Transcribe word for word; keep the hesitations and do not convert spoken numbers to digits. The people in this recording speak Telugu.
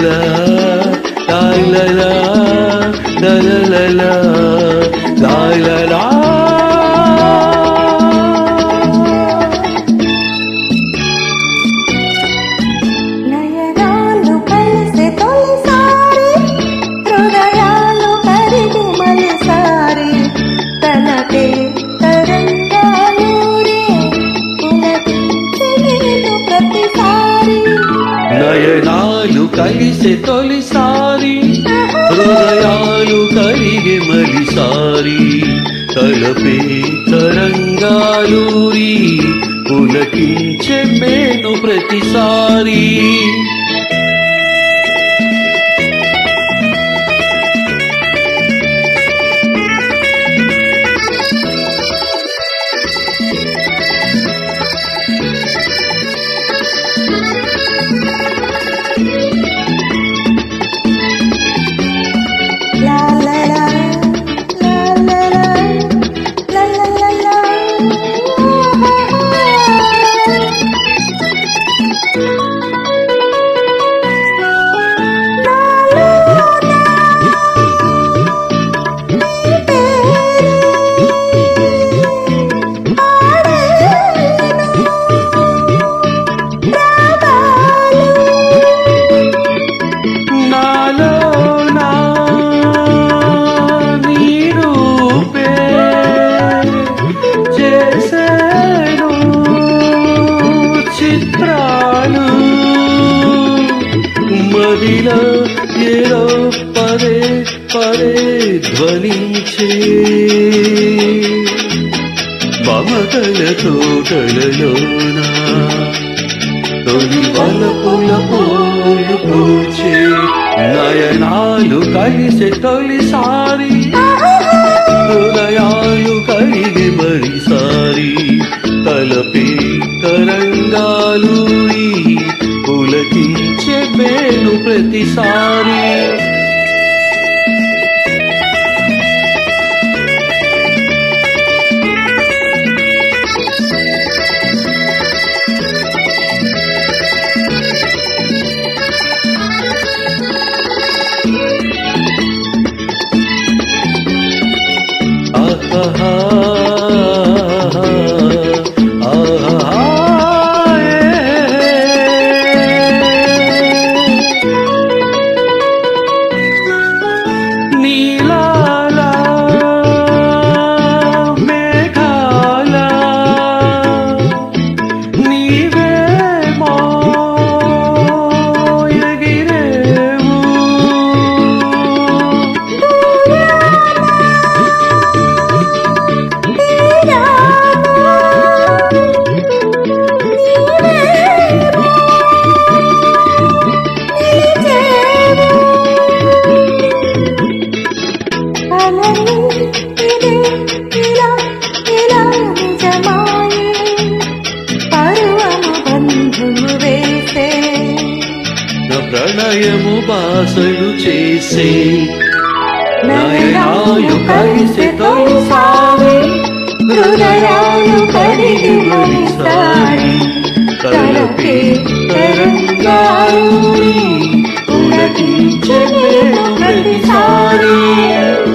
la la la la la la la la la. నయనాలు కలిసే తొలిసారి హృదయాలు కరిగి మలిసారి తనకే తరంగాలూరి పులకించెను ప్రతిసారి. నయనాలు కలిసే తొలిసారి హృదయాలు కరిగి మలిసారి తలపే తరంగాలూరి పులకించె మేను ప్రతిసారి. మదిలో ఏదో పదే పదే ధ్వనించే మమతల తోటలలోన తొలి వలపుల పూలు పూచే. నయనాలు కలిసే తొలిసారి హృదయాలు కలిగి మరిసారి తలపే తరంగాలు పులకించె మేను ప్రతిసారి. ఆహా ప్రణయము బాసలు చేసే. నయనాలు కలిసే తొలిసారి హృదయాలు కరిగి మలిసారి తలపే తరంగాలూరి పులకించె మేను ప్రతిసారి.